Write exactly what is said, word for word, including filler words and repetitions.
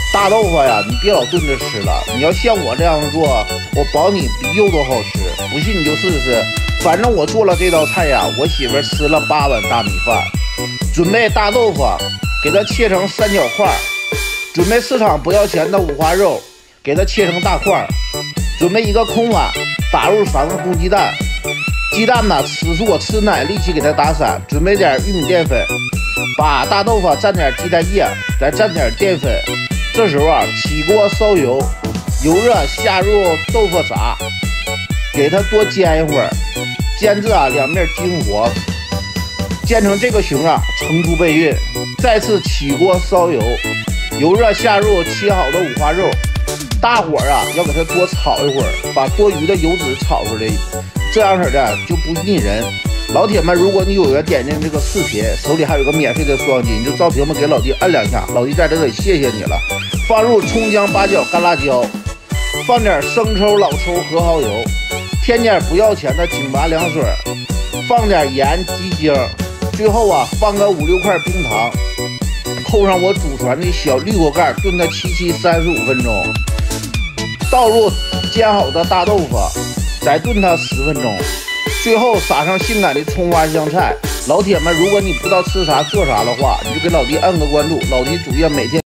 大豆腐呀，你别老炖着吃了，你要像我这样做，我保你比肉都好吃。不信你就试试。反正我做了这道菜呀，我媳妇吃了八碗大米饭。准备大豆腐，给它切成三角块。准备市场不要钱的五花肉，给它切成大块。准备一个空碗，打入三个公鸡蛋。鸡蛋呢，吃素吃奶，一起给它打散。准备点玉米淀粉，把大豆腐蘸点鸡蛋液，再蘸点淀粉。这时候啊，起锅烧油，油热下入豆腐渣，给它多煎一会儿，煎至啊两面金黄，煎成这个形啊，盛出备运。再次起锅烧油，油热下入切好的五花肉，大火啊要给它多炒一会儿，把多余的油脂炒出来，这样式的就不腻人。老铁们，如果你有缘点进这个视频，手里还有个免费的双击，你就照屏幕给老弟按两下，老弟在这里谢谢你了。放入葱姜八角干辣椒，放点生抽老抽和蚝油，添点不要钱的井拔凉水，放点盐鸡精，最后啊放个五六块冰糖，扣上我祖传的小绿锅盖，炖它七七三十五分钟，倒入煎好的大豆腐，再炖它十分钟。最后撒上性感的葱花香菜。老铁们，如果你不知道吃啥做啥的话，你就给老弟按个关注，老弟主页每天